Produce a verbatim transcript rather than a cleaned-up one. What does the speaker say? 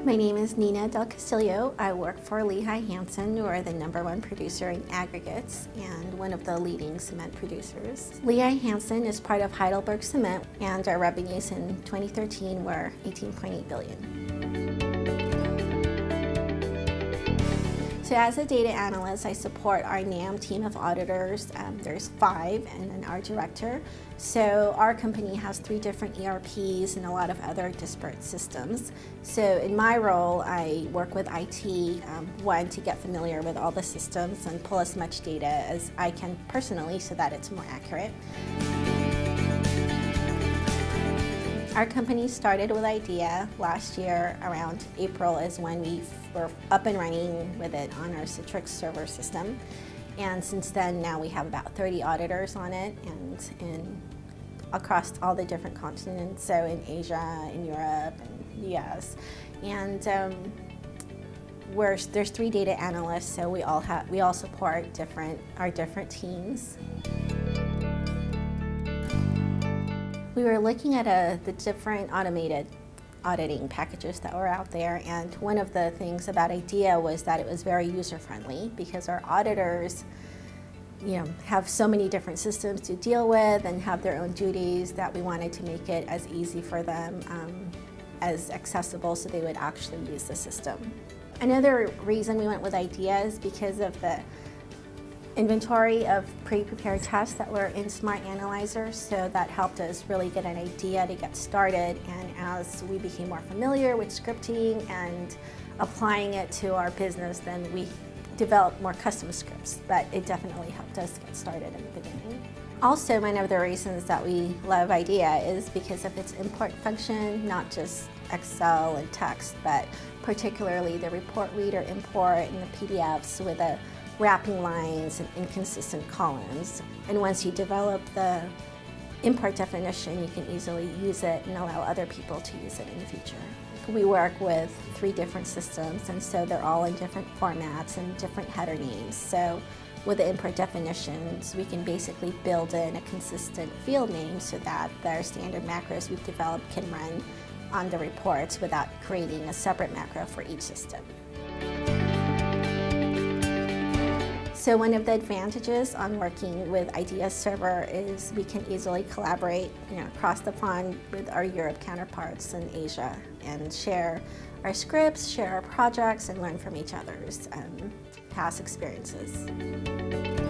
My name is Nina del Castillo. I work for Lehigh Hanson. We're the number one producer in aggregates and one of the leading cement producers. Lehigh Hanson is part of HeidelbergCement, and our revenues in twenty thirteen were eighteen point eight billion dollars. So as a data analyst, I support our N A M team of auditors. Um, there's five, and then our director. So our company has three different E R Ps and a lot of other disparate systems. So in my role, I work with I T, um, one, to get familiar with all the systems and pull as much data as I can personally so that it's more accurate. Our company started with IDEA last year. Around April is when we were up and running with it on our Citrix server system. And since then, now we have about thirty auditors on it, and in across all the different continents, so in Asia, in Europe, and the U S. And um, we're, there's three data analysts, so we all have we all support different our different teams. We were looking at a, the different automated auditing packages that were out there, and one of the things about IDEA was that it was very user-friendly because our auditors, you know, have so many different systems to deal with and have their own duties that we wanted to make it as easy for them, um, as accessible, so they would actually use the system. Another reason we went with IDEA is because of the inventory of pre-prepared tests that were in Smart Analyzer, so that helped us really get an idea to get started. And as we became more familiar with scripting and applying it to our business, then we developed more custom scripts, but it definitely helped us get started in the beginning. Also, one of the reasons that we love IDEA is because of its import function, not just Excel and text, but particularly the report reader import and the P D Fs with a wrapping lines and inconsistent columns. And once you develop the import definition, you can easily use it and allow other people to use it in the future. We work with three different systems, and so they're all in different formats and different header names. So with the import definitions, we can basically build in a consistent field name so that their standard macros we've developed can run on the reports without creating a separate macro for each system. So one of the advantages on working with IDEA Server is we can easily collaborate, you know, across the pond with our Europe counterparts in Asia and share our scripts, share our projects, and learn from each other's um, past experiences.